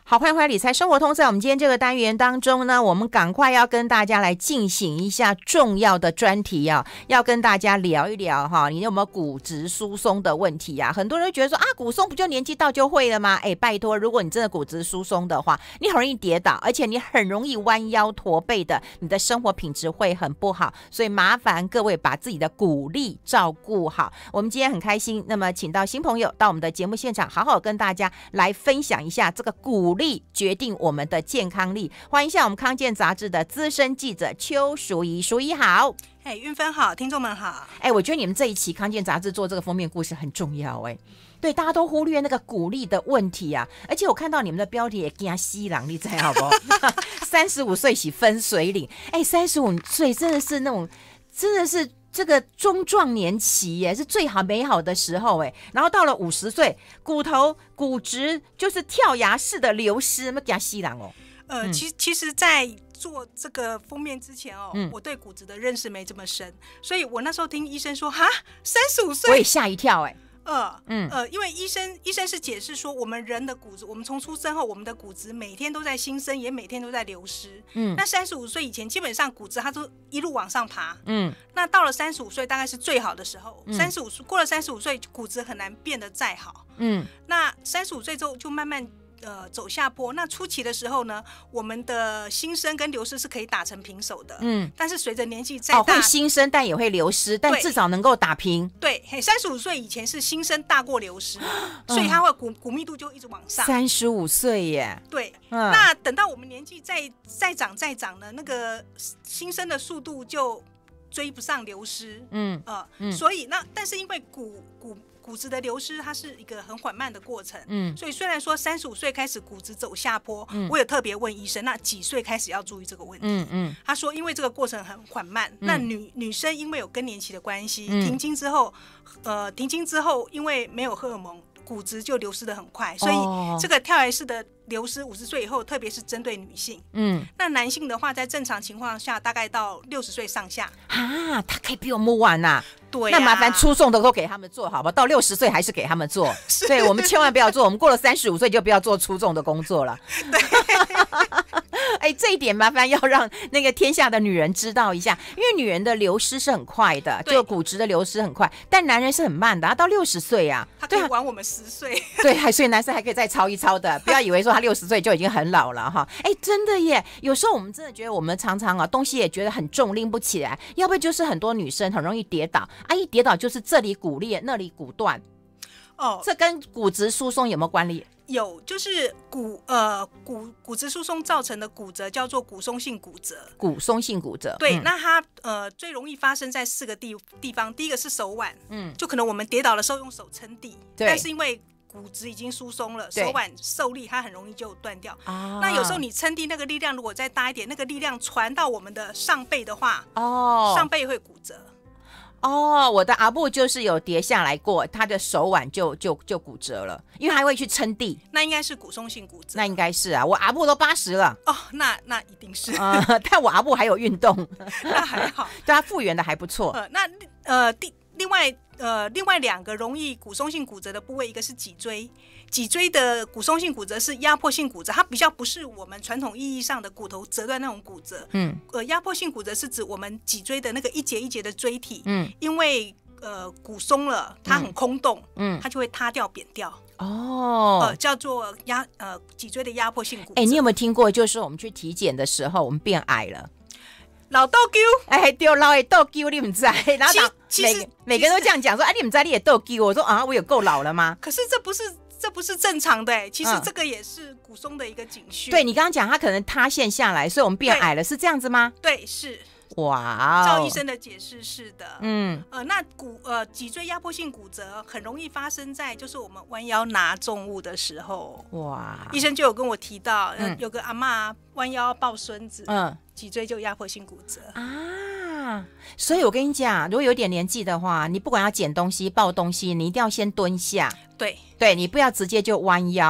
好，欢迎回来理财生活通。在我们今天这个单元当中呢，我们赶快要跟大家来进行一下重要的专题啊，要跟大家聊一聊哈，你有没有骨质疏松的问题啊？很多人觉得说啊，骨松不就年纪到就会了吗？哎，拜托，如果你真的骨质疏松的话，你很容易跌倒，而且你很容易弯腰驼背的，你的生活品质会很不好。所以麻烦各位把自己的骨力照顾好。我们今天很开心，那么请到新朋友到我们的节目现场，好好跟大家来分享一下这个骨力决定我们的健康力。欢迎一下我们康健杂志的资深记者邱淑怡，淑怡好。 韵芬好，听众们好。 我觉得你们这一期康健杂志做这个封面故事很重要。对，大家都忽略那个骨力的问题啊。而且我看到你们的标题也惊西郎，你知道不？35岁起分水岭，35岁真的是那种，真的是这个中壮年期耶，是最好美好的时候耶。然后到了50岁，骨质就是跳崖式的流失，那惊西郎哦。 其实在做这个封面之前我对骨质的认识没这么深，所以我那时候听医生说哈，35岁， 我也吓一跳因为医生是解释说，我们人的骨质，我们从出生后，我们的骨质每天都在新生，也每天都在流失。那35岁以前，基本上骨质它都一路往上爬。那到了35岁，大概是最好的时候。过了35岁，骨质很难变得再好。那35岁之后就慢慢走下坡。那初期的时候呢，我们的新生跟流失是可以打成平手的。但是随着年纪再大， 会新生但也会流失，但至少能够打平。 对，35岁以前是新生大过流失，所以它会骨密度就一直往上。 35岁耶。 对，那等到我们年纪再长呢，那个新生的速度就追不上流失。所以但是因为骨质的流失，它是一个很缓慢的过程。所以虽然说35岁开始骨质走下坡，我有特别问医生，那几岁开始要注意这个问题？他说因为这个过程很缓慢，那女生因为有更年期的关系，停经之后因为没有荷尔蒙，骨质就流失的很快，所以这个跳崖式的流失50岁以后，特别是针对女性。那男性的话，在正常情况下，大概到60岁上下啊，他可以比我们晚啊。 对， 那麻烦出众的都给他们做好吧，到60岁还是给他们做。对，我们千万不要做，我们过了35岁就不要做出众的工作了。对，这一点麻烦要让那个天下的女人知道一下，因为女人的流失是很快的，就骨质的流失很快，但男人是很慢的，他到60岁啊， 他可以晚我们10岁。 对，所以男生还可以再操一操的，不要以为说他60岁就已经很老了哈。真的耶，有时候我们真的觉得我们常常东西也觉得很重，拎不起来，要不就是很多女生很容易跌倒一跌倒就是这里骨裂那里骨断。这跟骨质疏松有没有关联？ 有，就是骨质疏松造成的骨折叫做骨松性骨折。 骨松性骨折， 对，那它最容易发生在4个地方。第一个是手腕，就可能我们跌倒的时候用手撑地，但是因为骨质已经疏松了，手腕受力它很容易就断掉。那有时候你撑地那个力量如果再大一点，那个力量传到我们的上背的话，上背会骨折。 我的阿布就是有跌下来过，他的手腕就骨折了，因为他会去撑地。 那应该是骨松性骨折。 那应该是啊，我阿布都80了。 那一定是。 但我阿布还有运动， 那还好， 对他复原的还不错。 另外2个容易骨松性骨折的部位，一个是脊椎。脊椎的骨松性骨折是压迫性骨折，它比较不是我们传统意义上的骨头折断那种骨折。压迫性骨折是指我们脊椎的那个一节一节的椎体，因为骨松了，它很空洞，它就会塌掉扁掉。叫做脊椎的压迫性骨折。 你有没有听过，就是我们去体检的时候，我们变矮了？ 老豆揪， 对，老的豆揪，你不知道？然后每个人都这样讲说，你不知道你也豆揪？我说我有够老了吗？ 可是这不是正常的其实这个也是骨松的一个警讯。 对，你刚刚讲它可能塌陷下来，所以我们变矮了，是这样子吗？ 对，是。 哇， 赵医生的解释是的。那脊椎压迫性骨折很容易发生在就是我们弯腰拿重物的时候。哇，医生就有跟我提到，有个阿嬷弯腰抱孙子，脊椎就压迫性骨折啊。所以我跟你讲，如果有点年纪的话，你不管要捡东西抱东西，你一定要先蹲下。 对， 你不要直接就弯腰。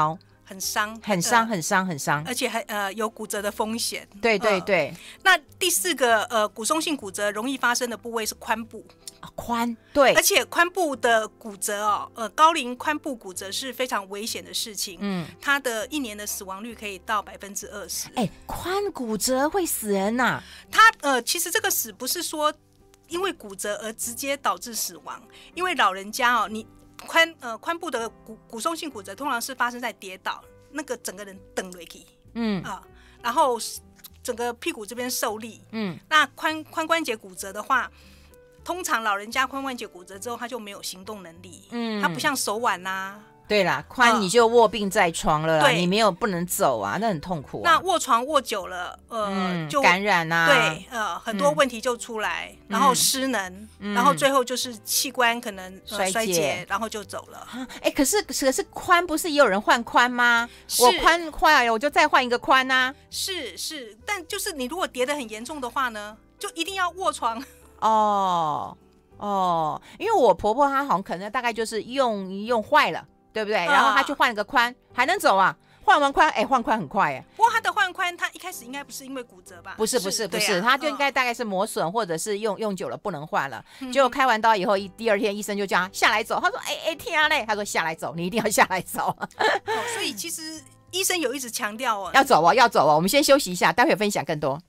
很伤， 很伤，很伤，很伤， 而且还有骨折的风险。 对对对。 那第4个骨松性骨折容易发生的部位是髋部。 髋，对， 而且髋部的骨折高龄髋部骨折是非常危险的事情。它的1年的死亡率可以到20%。 髋骨折会死人呐？ 它其实这个死不是说因为骨折而直接导致死亡，因为老人家你髋部的骨松性骨折通常是发生在跌倒，那个整个人蹬下去，然后整个屁股这边受力。那髋关节骨折的话，通常老人家髋关节骨折之后，他就没有行动能力。他不像手腕啊。 对啦，髋你就卧病在床了啦，你没有不能走啊，那很痛苦啊。 那卧床卧久了，就感染啊， 对，很多问题就出来，然后失能，然后最后就是器官可能衰竭，然后就走了。 可是髋不是也有人换髋吗？我髋坏了，我就再换一个髋啊。 是，但就是你如果跌得很严重的话呢，就一定要卧床。 因为我婆婆她好像可能大概就是用坏了，对不对？然后她去换了个髋，还能走啊。换完髋，换髋很快。 不过她的换髋，她一开始应该不是因为骨折吧？ 不是，她就应该大概是磨损，或者是用久了不能换了。结果开完刀以后，第2天医生就叫她下来走。她说：“天嘞！”她说：“下来走，你一定要下来走。” 所以其实医生有一直强调要走哦。我们先休息一下，待会分享更多。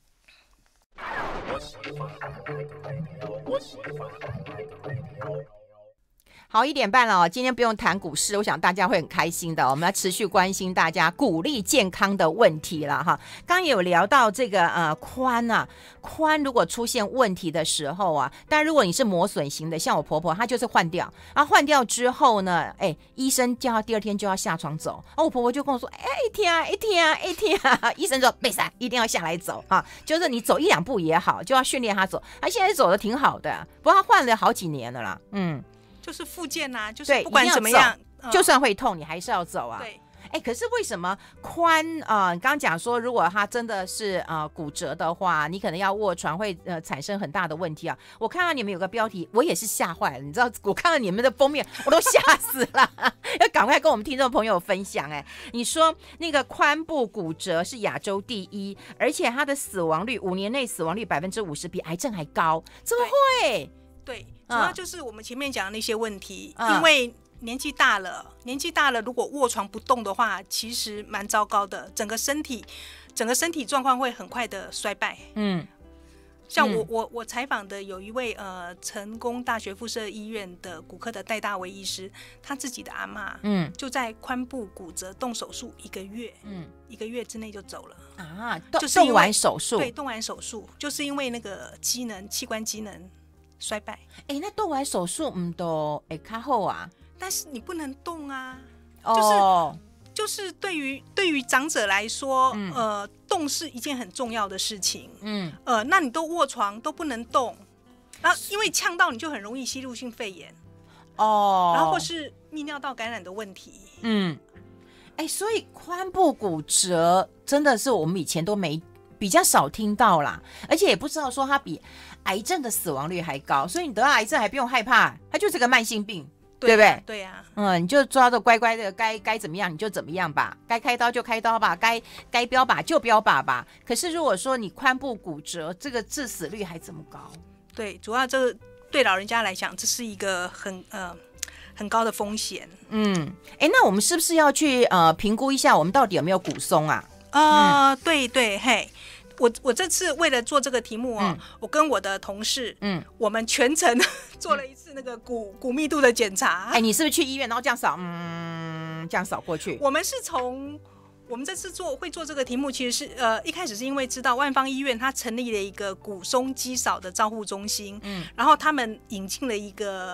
好，1点半了今天不用谈股市，我想大家会很开心的。我们要持续关心大家鼓励健康的问题了哈。刚刚有聊到这个髋如果出现问题的时候啊，但如果你是磨损型的，像我婆婆她就是换掉，然后换掉之后呢，医生叫她第2天就要下床走，我婆婆就跟我说，天啊，医生说没事，一定要下来走啊，就是你走1-2步也好，就要训练她走。她现在走的挺好的，不过她换了好几年了啦， 就是复健啊，就是不管怎么样， 就算会痛，你还是要走啊。 对， 可是为什么髋你刚刚讲说，如果它真的是骨折的话，你可能要卧床，会产生很大的问题啊。我看到你们有个标题，我也是吓坏了，你知道，我看到你们的封面，我都吓死了，要赶快跟我们听众朋友分享。你说那个髋部骨折是亚洲第1，而且它的死亡率5年内死亡率50%，比癌症还高，怎么会？ 对，主要就是我们前面讲的那些问题，因为年纪大了，如果卧床不动的话，其实蛮糟糕的，整个身体状况会很快的衰败。像我采访的有一位成功大学附设医院的骨科的戴大为医师，他自己的阿嬷，就在髋部骨折动手术1个月，1个月之内就走了啊，就是动完手术， 对，动完手术就是因为那个器官机能衰败。 那动完手术都较好啊， 但是你不能动啊，就是对于长者来说，动是一件很重要的事情。那你都卧床都不能动，然后因为呛到你就很容易吸入性肺炎，然后或是泌尿道感染的问题。 所以髋部骨折真的是我们以前都比较少听到啦，而且也不知道说它比癌症的死亡率还高，所以你得到癌症还不用害怕，它就是个慢性病，对不对？ 对啊， 你就抓着乖乖的，该怎么样你就怎么样吧，该开刀就开刀吧，该标靶就标靶吧。可是如果说你髋部骨折，这个致死率还这么高， 对，主要这个对老人家来讲，这是一个很高的风险。 那我们是不是要去评估一下，我们到底有没有骨松啊？ 对，嘿。我这次为了做这个题目我跟我的同事，我们全程做了一次那个骨密度的检查。 你是不是去医院，然后这样扫，这样扫过去？ 我们这次会做这个题目，其实是一开始是因为知道万芳医院它成立了一个骨松肌少的照护中心，然后他们引进了一个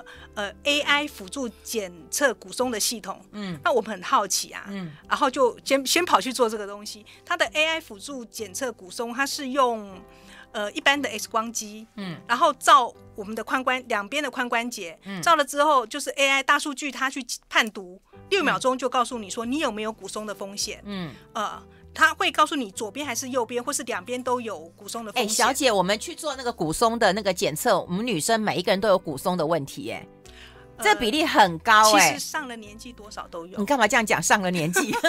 AI 辅助检测骨松的系统，那我们很好奇啊，然后就先跑去做这个东西。它的 AI 辅助检测骨松，它是用一般的 X 光机，然后照我们的两边的髋关节，照了之后就是 AI 大数据它去判读，6秒钟就告诉你说你有没有骨松的风险。它会告诉你左边还是右边，或是两边都有骨松的风险。 小姐，我们去做那个骨松的那个检测，我们女生每一个人都有骨松的问题这比例很高其实上了年纪多少都有。 你干嘛这样讲？上了年纪？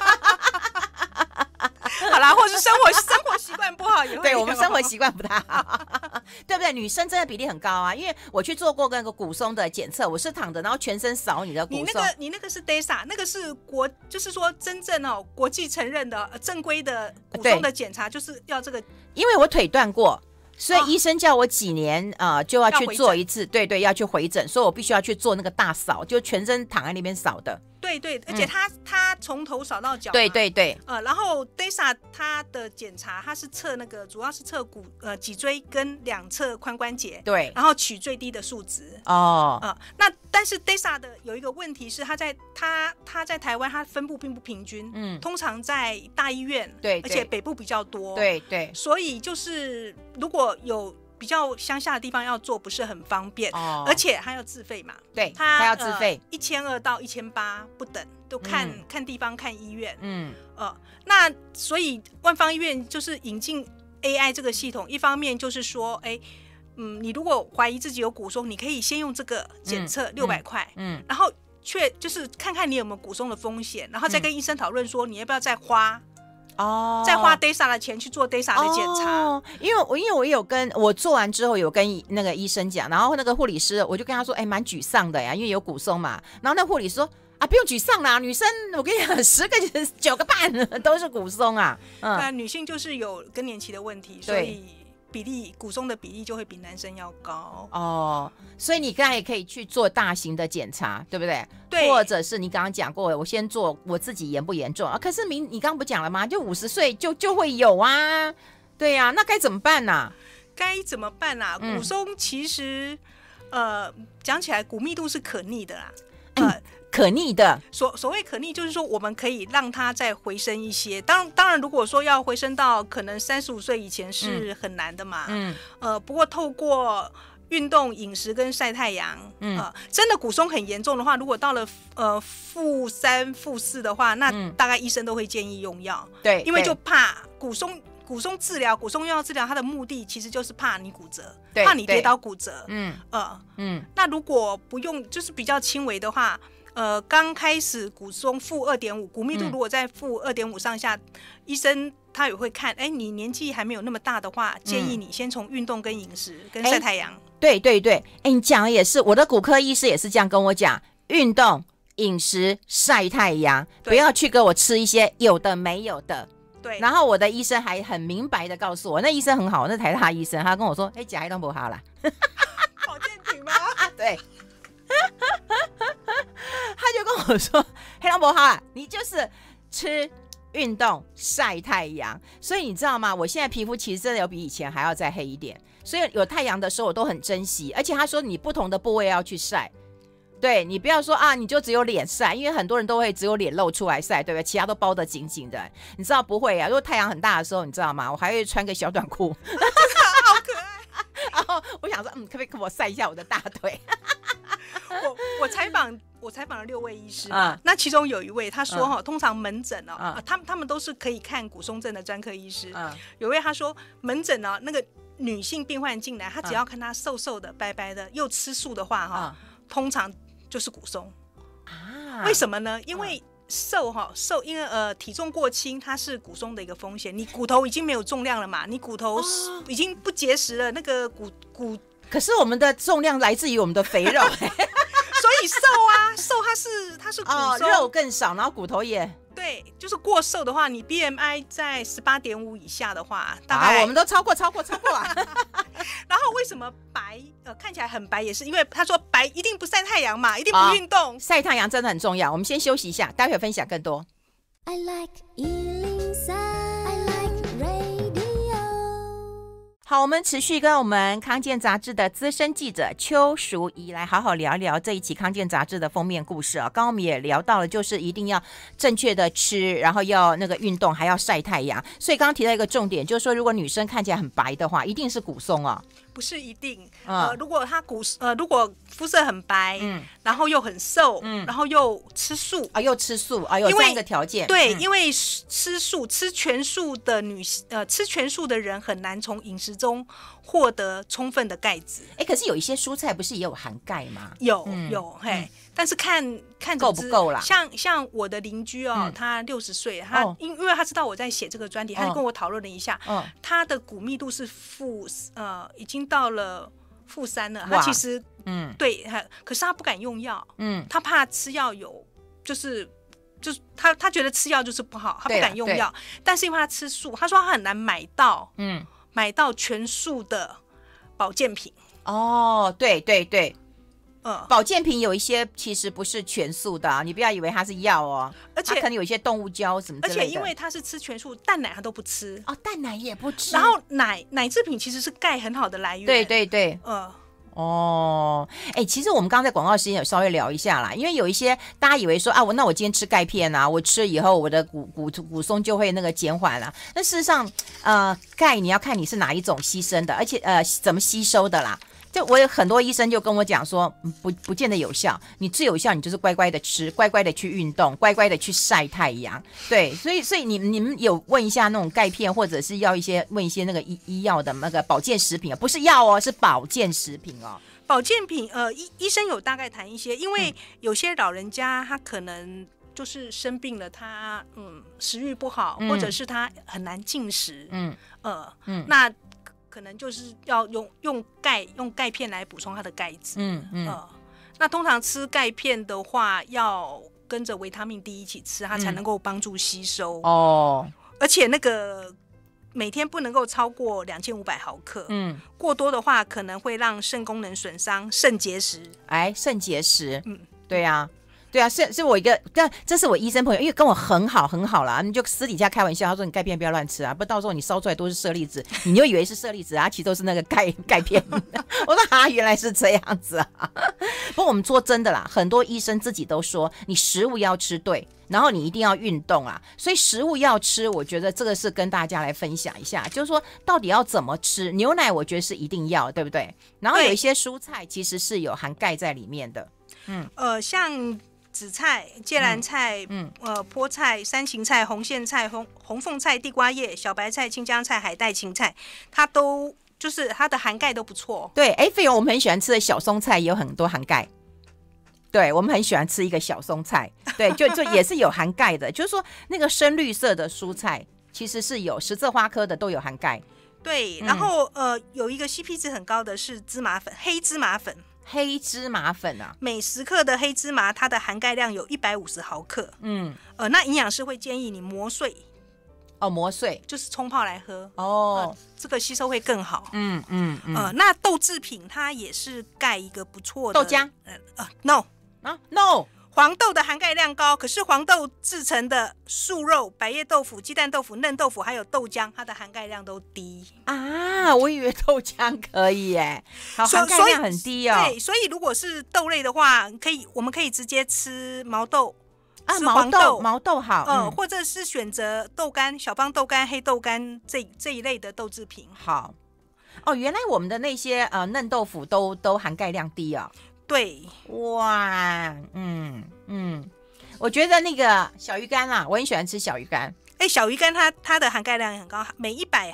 好啦，或是生活习惯不好也会。 对，我们生活习惯不太好，对不对？女生真的比例很高啊，因为我去做过那个骨松的检测，我是躺着，然后全身扫你的骨松。 你那个是 DESA， 那个是就是说真正国际承认的正规的骨松的检查，就是要这个。 因为我腿断过。所以医生叫我几年就要去做一次，对，要去回诊，所以我必须要去做那个大扫，就全身躺在那边扫的。 对，而且他从头扫到脚。 对。 然后 DESA 他的检查，他是测那个主要是测脊椎跟两侧髋关节， 对， 然后取最低的数值。那但是 DESA 的有一个问题是，他在台湾它分布并不平均，通常在大医院， 对， 而且北部比较多， 对， 所以就是如果有比较乡下的地方要做不是很方便，而且还要自费嘛， 对，他要自费 ，1200到1800不等，都看地方看医院，那所以万芳医院就是引进 AI 这个系统，一方面就是说，你如果怀疑自己有骨松，你可以先用这个检测600块，然后就是看看你有没有骨松的风险，然后再跟医生讨论说你要不要再花 DESA 的钱去做 DESA 的检查。 因为我有跟我做完之后有跟那个医生讲，然后那个护理师我就跟他说，蛮沮丧的呀，因为有骨松嘛。然后那护理师说不用沮丧啦，女生我跟你讲10个9个半都是骨松啊。 女性就是有更年期的问题，所以骨松的比例就会比男生要高。 所以你刚才也可以去做大型的检查，对不对？ 对， 或者是你刚刚讲过，我先做我自己严不严重可是你刚刚不讲了吗？就50岁就会有啊。对啊，那该怎么办呢？ 该怎么办啊？骨松其实讲起来骨密度是可逆的啦。 可逆的， 所谓可逆就是说我们可以让它再回升一些，当然如果说要回升到可能35岁以前是很难的嘛。不过透过运动、饮食跟晒太阳，真的骨松很严重的话，如果到了负3、负4的话，那大概医生都会建议用药。 对， 因为就怕骨松治疗、骨松用药治疗，它的目的其实就是怕你骨折，怕你跌倒骨折。那如果不用，就是比较轻微的话。刚开始骨松负2.5，骨密度如果在负2.5上下，医生他也会看，你年纪还没有那么大的话，建议你先从运动跟饮食跟晒太阳。 对，你讲的也是，我的骨科医师也是这样跟我讲，运动、饮食、晒太阳，不要去给我吃一些有的没有的。 对。 然后我的医生还很明白的告诉我，那医生很好，那台大医生，他跟我说，假一都不好啦。 保健品吗？ 对。他就跟我说，黑龙博哈，你就是吃、运动、晒太阳。所以你知道吗？我现在皮肤其实真的有比以前还要再黑一点。所以有太阳的时候我都很珍惜。而且他说你不同的部位要去晒，对，你不要说你就只有脸晒，因为很多人都会只有脸露出来晒，对不对？其他都包得紧紧的。你知道不会啊？如果太阳很大的时候，你知道吗？我还会穿个小短裤， 好可爱。 然后我想说，可不可以给我晒一下我的大腿？ 我采访了6位医师嘛，那其中有一位他说通常门诊他们都是可以看骨松症的专科医师。有一位他说门诊那个女性病患进来，他只要看她瘦瘦的、白白的，又吃素的话通常就是骨松。为什么呢？因为瘦，因为体重过轻，它是骨松的一个风险。你骨头已经没有重量了嘛，你骨头已经不结实了，那个骨。 可是我们的重量来自于我们的肥肉。 所以瘦它是骨松， 肉更少，然后骨头也对，就是过瘦的话，你 BMI 在18.5以下的话，大概我们都超过啊。 然后为什么白看起来很白，也是因为他说白一定不晒太阳嘛，一定不运动。 晒太阳真的很重要。我们先休息一下，待会分享更多。 I like 103, I like radio。 好，我们持续跟我们康健杂志的资深记者邱淑怡来好好聊聊这一期康健杂志的封面故事啊。刚刚我们也聊到了，就是一定要正确的吃，然后要那个运动，还要晒太阳。所以刚刚提到一个重点，就是说如果女生看起来很白的话，一定是骨松啊。 不是一定。如果他如果肤色很白，然后又很瘦，然后又吃素又吃素有这样一个条件。 对，因为吃全素的吃全素的人很难从饮食中获得充分的钙质。 可是有一些蔬菜不是也有含钙吗？ 有嘿。但是看够不够啦？ 像我的邻居他60岁，他因为他知道我在写这个专题，他就跟我讨论了一下，他的骨密度是已经到了-3了。他其实对，可是他不敢用药，他怕吃药就是他觉得吃药就是不好，他不敢用药。但是因为他吃素，他说他很难买到全素的保健品。 对。保健品有一些其实不是全素的你不要以为它是药而且它可能有一些动物胶什么之类的。 而且因为它是吃全素，蛋奶它都不吃蛋奶也不吃。 然后奶制品其实是钙很好的来源。 对。其实我们刚刚在广告时间有稍微聊一下啦，因为有一些大家以为说那我今天吃钙片我吃了以后我的骨松就会那个减缓了。那事实上钙你要看你是哪一种牺牲的，而且怎么吸收的啦。就我有很多医生就跟我讲说不见得有效，你最有效你就是乖乖的吃，乖乖的去运动，乖乖的去晒太阳。对，所以你们有问一下那种钙片，或者是问一些那个医药的那个保健食品不是药是保健食品保健品医生有大概谈一些，因为有些老人家他可能就是生病了，他食欲不好，或者是他很难进食，那可能就是要用钙片来补充它的钙质。那通常吃钙片的话，要跟着维他命 D 一起吃，它才能够帮助吸收。而且那个每天不能够超过2500毫克。过多的话可能会让肾功能损伤，肾结石。 肾结石。对啊，是我一个，但这是我医生朋友，因为跟我很好啦，你就私底下开玩笑，他说你钙片不要乱吃不到时候你烧出来都是舍利子，你就以为是舍利子其实都是那个钙片。我说原来是这样子不过我们说真的啦，很多医生自己都说你食物要吃对，然后你一定要运动所以食物要吃，我觉得这个是跟大家来分享一下，就是说到底要怎么吃。牛奶我觉得是一定要，对不对？然后有一些蔬菜其实是有含钙在里面的。 像紫菜、芥蓝菜、菠菜、山芹菜、红苋菜、红凤菜、地瓜叶、小白菜、青江菜、海带、芹菜，它都就是它的含钙都不错。 对，费勇我们很喜欢吃的小松菜也有很多含钙。对，我们很喜欢吃一个小松菜，对，就也是有含钙的。就是说那个深绿色的蔬菜其实是有十字花科的都有含钙。 对，然后有一个 CP 值很高的是芝麻粉，黑芝麻粉。 黑芝麻粉每10克的黑芝麻，它的含钙量有150毫克。那营养师会建议你磨碎。 磨碎就是冲泡来喝。这个吸收会更好。那豆制品它也是钙一个不错的。 豆浆 ？No No。 黄豆的含钙量高，可是黄豆制成的素肉、百叶豆腐、鸡蛋豆腐、嫩豆腐还有豆浆，它的含钙量都低我以为豆浆可以含钙量很低对，所以如果是豆类的话，我们可以直接吃毛豆毛豆好。 或者是选择豆干、小方豆干、黑豆干这一类的豆制品。 好原来我们的那些嫩豆腐都含钙量低对， 哇，我觉得那个小鱼干我很喜欢吃小鱼干。 小鱼干它的含钙量也很高，每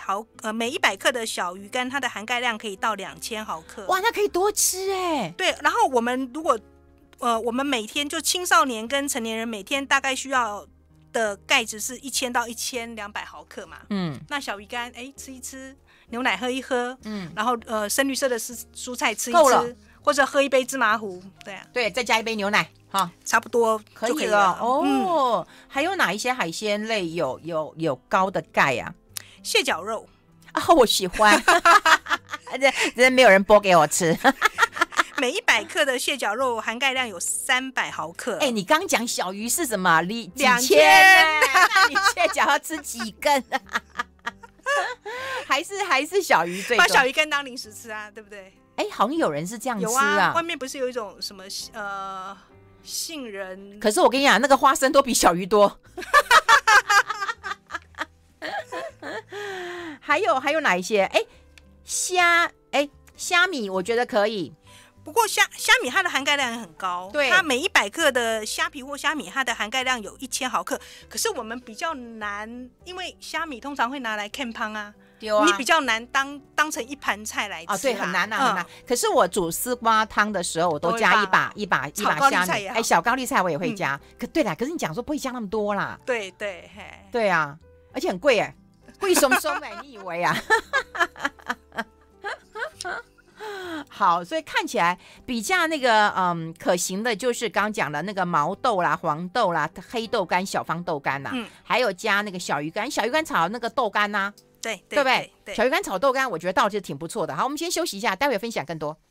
100克的小鱼干，它的含钙量可以到2000毫克。 哇，那可以多吃对，然后我们如果我们每天就青少年跟成年人每天大概需要的钙质是1000到1200毫克嘛。那小鱼干吃一吃，牛奶喝一喝，然后深绿色的蔬菜吃一吃，或者喝一杯芝麻糊。 对，再加一杯牛奶差不多就可以了。还有哪一些海鲜类有高的钙蟹脚肉我喜欢。真没有人剥给我吃。 每100克的蟹脚肉含钙量有300毫克。 你刚讲小鱼是什么？2000？那你蟹脚要吃几根？还是小鱼最多？ 把小鱼干当零食吃对不对？ 好像有人是这样吃外面不是有一种什么杏仁？ 可是我跟你讲，那个花生都比小鱼多。还有哪一些？ 虾米我觉得可以。 不过虾米它的含钙量也很高， 对， 它每100克的虾皮或虾米，它的含钙量有1000毫克。可是我们比较难，因为虾米通常会拿来看汤啊，你比较难当成一盘菜来吃。 对，很难啊，很难。可是我煮丝瓜汤的时候，我都加一把虾米，小高丽菜我也会加。对啦，可是你讲说不会加那么多啦。 对， 对啊，而且很贵哎，贵松松哎，你以为啊？好，所以看起来比较那个可行的就是刚讲的那个毛豆啦、黄豆啦、黑豆干、小方豆干啦，还有加那个小鱼干炒那个豆干呐， 对不对？小鱼干炒豆干，我觉得倒是挺不错的。好，我们先休息一下，待会分享更多。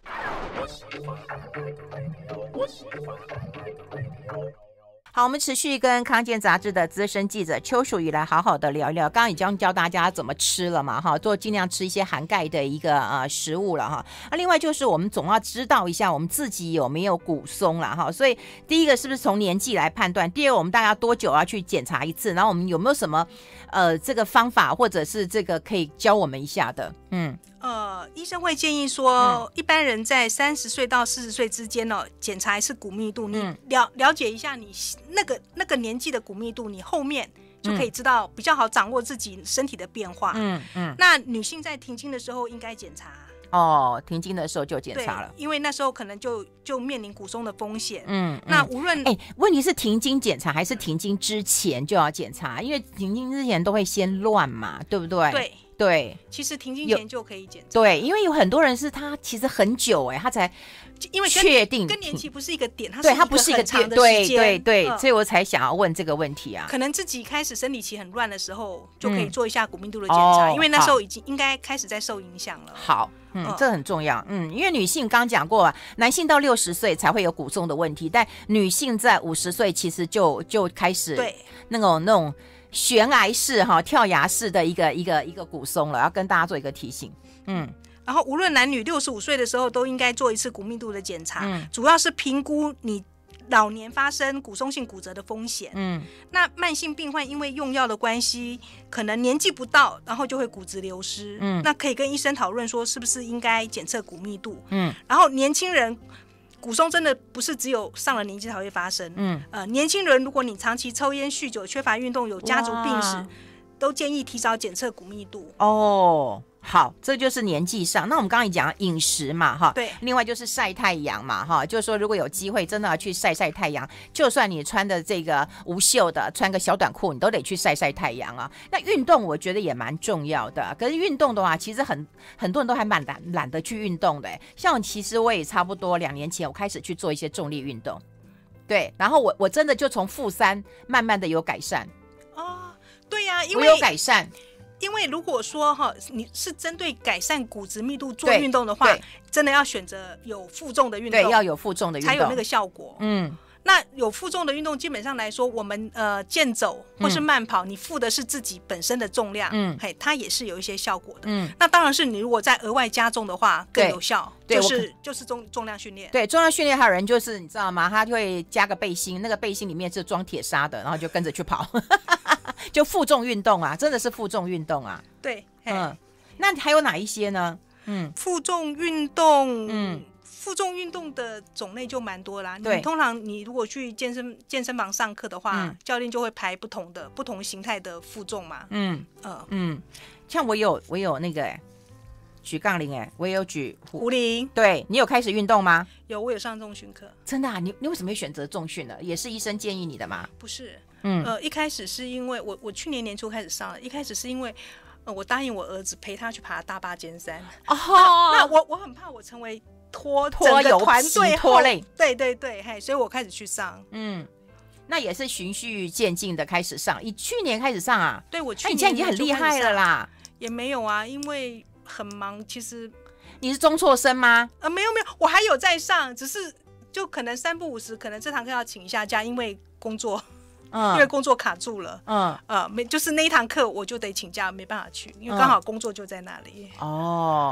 好，我们持续跟康健杂志的资深记者邱淑仪来好好的聊一聊。刚刚已经教大家怎么吃了嘛，哈，做尽量吃一些含钙的一个食物了哈。另外就是我们总要知道一下我们自己有没有骨松了哈。所以第一个是不是从年纪来判断？第二，我们大概多久要去检查一次？然后我们有没有什么这个方法或者是这个可以教我们一下的？ 医生会建议说，一般人在30岁到40岁之间检查一次骨密度，你了解一下你那个年纪的骨密度，你后面就可以知道比较好掌握自己身体的变化。那女性在停经的时候应该检查。 停经的时候就检查了， 因为那时候可能就面临骨松的风险。那无论问题是停经检查还是停经之前就要检查？因为停经之前都会先乱嘛，对不对？对， 其实停经前就可以检查。 对，因为有很多人是他其实很久他才因为确定更年期不是一个点， 它不是一个长的时间。 对，所以我才想要问这个问题啊。 可能自己开始生理期很乱的时候，就可以做一下骨密度的检查，因为那时候已经应该开始在受影响了。 好，这很重要。因为女性刚讲过，男性到60岁才会有骨松的问题，但女性在50岁其实就开始那种悬崖式跳崖式的一个骨松了，要跟大家做一个提醒。 然后无论男女，65岁的时候都应该做一次骨密度的检查，主要是评估你老年发生骨松性骨折的风险。那慢性病患因为用药的关系，可能年纪不到，然后就会骨质流失。那可以跟医生讨论说，是不是应该检测骨密度。然后年轻人骨松真的不是只有上了年纪才会发生。年轻人如果你长期抽烟、酗酒、缺乏运动、有家族病史，都建议提早检测骨密度。 好，这就是年纪上。那我们刚刚也讲饮食嘛， 对。 另外就是晒太阳嘛，就是说如果有机会真的要去晒太阳，就算你穿的这个无袖的，穿个小短裤，你都得去晒太阳啊。那运动我觉得也蛮重要的，可是运动的话，其实很多人都还蛮懒得去运动的。像其实我也差不多2年前我开始去做一些重力运动，对，然后我真的就从负3慢慢的有改善。 对呀，因为我有改善。 因为如果说你是针对改善骨质密度做运动的话，真的要选择有负重的运动， 对，要有负重的运动才有那个效果。那有负重的运动，基本上来说，我们健走或是慢跑，你负的是自己本身的重量，它也是有一些效果的。那当然是你如果再额外加重的话更有效，就是重量训练。对， 重量训练还有人就是你知道吗？他就会加个背心，那个背心里面是装铁砂的，然后就跟着去跑，就负重运动啊，真的是负重运动啊。 对， 那还有哪一些呢？ 负重运动，负重运动的种类就蛮多啦。你通常你如果去健身房上课的话，教练就会排不同形态的负重嘛。像我有那个举杠铃，我也有举壶铃。 对，你有开始运动吗？ 有，我有上重训课。 真的啊？你为什么会选择重训呢？也是医生建议你的吗？ 不是，一开始是因为我去年年初开始上了，一开始是因为我答应我儿子陪他去爬大霸尖山。那我很怕我成为拖整个团队拖累。 对，所以我开始去上。 那也是循序渐进的开始上。你去年开始上啊？ 对，我去年。 你现在已经很厉害了啦。 也没有啊，因为很忙。其实你是中辍生吗？ 没有，我还有在上，只是就可能3不5时，可能这堂课要请一下假，因为工作。因为工作卡住了，就是那一堂课我就得请假，没办法去，因为刚好工作就在那里。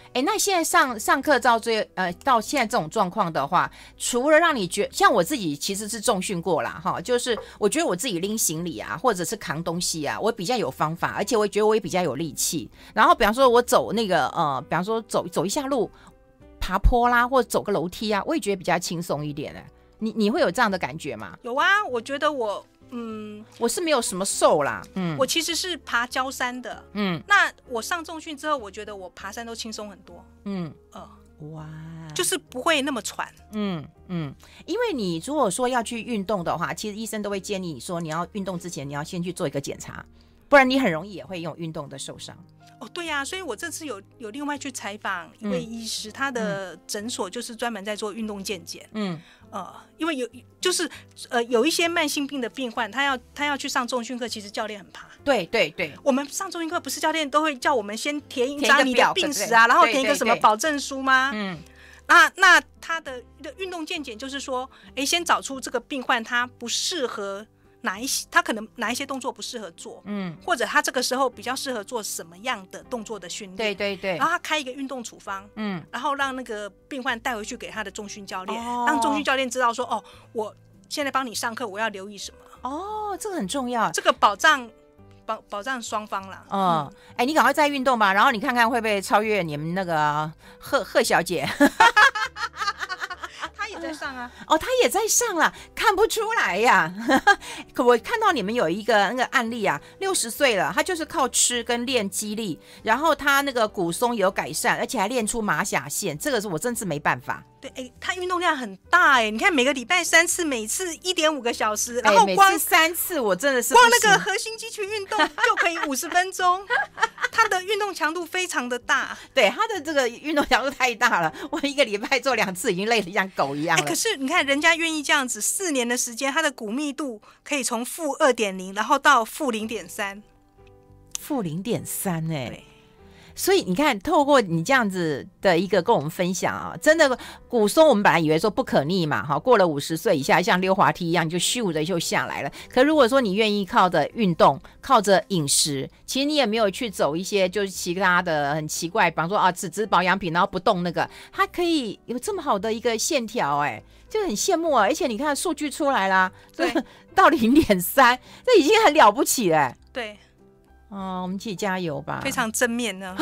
那现在上课到现在这种状况的话，除了让你像我自己其实是重训过啦哈，就是我觉得我自己拎行李啊，或者是扛东西啊，我比较有方法，而且我觉得我也比较有力气。然后比方说我走那个比方说走一下路，爬坡啦，或者走个楼梯啊，我也觉得比较轻松一点。你会有这样的感觉吗？ 有啊，我觉得我是没有什么瘦啦， 我其实是爬郊山的，那我上重训之后，我觉得我爬山都轻松很多， 哇， 就是不会那么喘， 因为你如果说要去运动的话，其实医生都会建议你说，你要运动之前你要先去做一个检查，不然你很容易也会用运动的受伤。 对呀，所以我这次有另外去采访一位医师，他的诊所就是专门在做运动健检，因为有一些慢性病的病患，他要去上重训课，其实教练很怕。 对对对， 我们上重训课不是教练都会叫我们先填一张你的病史啊，然后填一个什么保证书吗？那他的运动健检就是说，先找出这个病患他不适合他可能哪一些动作不适合做，或者他这个时候比较适合做什么样的动作的训练， 对对对， 然后他开一个运动处方，然后让那个病患带回去给他的重训教练，让重训教练知道说，我现在帮你上课，我要留意什么， 这个很重要，这个保障双方啦。 你赶快再运动吧，然后你看看会不会超越你们那个贺小姐。 也在上啊， 他也在上了，看不出来呀。可我看到你们有一个那个案例啊，60岁了，他就是靠吃跟练肌力，然后他那个骨松有改善，而且还练出马甲线，这个是我真是没办法。 对，他运动量很大你看每个礼拜3次，每次1.5个小时，然后光每次3次，我真的是光那个核心肌群运动就可以50分钟，他的运动强度非常的大。 对，他的这个运动强度太大了，我一个礼拜做2次已经累得像狗一样了。 可是你看人家愿意这样子，4年的时间，他的骨密度可以从-2.0，然后到-0.3， -0.3所以你看，透过你这样子的一个跟我们分享啊，真的骨松我们本来以为说不可逆嘛，过了50岁以下像溜滑梯一样就咻的就下来了。可如果说你愿意靠着运动，靠着饮食，其实你也没有去走一些就是其他的很奇怪，比方说只吃保养品然后不动那个，它可以有这么好的一个线条就很羡慕而且你看数据出来啦， 对， 到0.3，这已经很了不起了。 对。 我们一起加油吧！ 非常正面呢，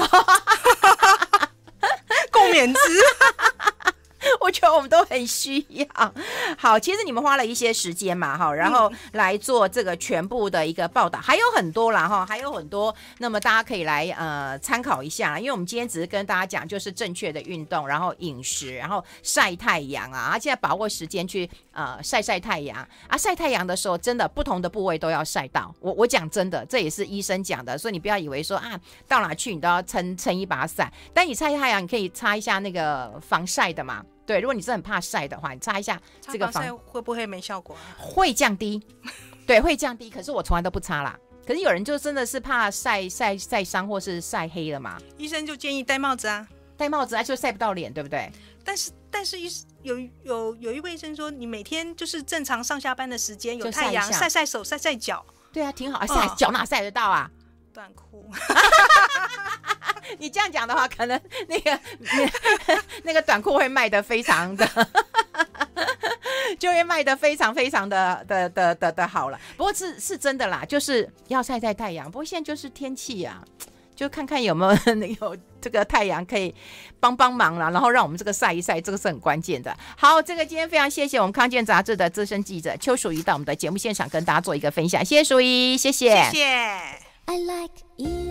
共勉之。 我觉得我们都很需要。好，其实你们花了一些时间嘛，然后来做这个全部的一个报道，还有很多啦，还有很多，那么大家可以来参考一下，因为我们今天只是跟大家讲就是正确的运动，然后饮食，然后晒太阳啊，现在把握时间去晒太阳啊，晒太阳的时候真的不同的部位都要晒到。我讲真的，这也是医生讲的，所以你不要以为说到哪去你都要撑一把伞，但你晒太阳你可以擦一下那个防晒的嘛。对，如果你是很怕晒的话，你擦一下这个防晒会不会没效果会降低，对，会降低。可是我从来都不擦啦。可是有人就真的是怕晒伤或是晒黑了嘛， 医生就建议戴帽子啊， 就晒不到脸，对不对？ 但是有一位医生说，你每天就是正常上下班的时间有太阳晒手晒脚， 对啊，挺好。晒脚哪晒得到啊？ 短裤。 你这样讲的话，可能那个短裤会卖得非常的就会卖得非常非常的好了。不过是真的啦，就是要晒在太阳。不过现在就是天气啊，就看看有没有这个太阳可以帮忙啦，然后让我们这个晒一晒，这个是很关键的。好，这个今天非常谢谢我们康健杂志的资深记者邱淑仪到我们的节目现场跟大家做一个分享，谢谢淑仪，谢谢。 谢谢。 I like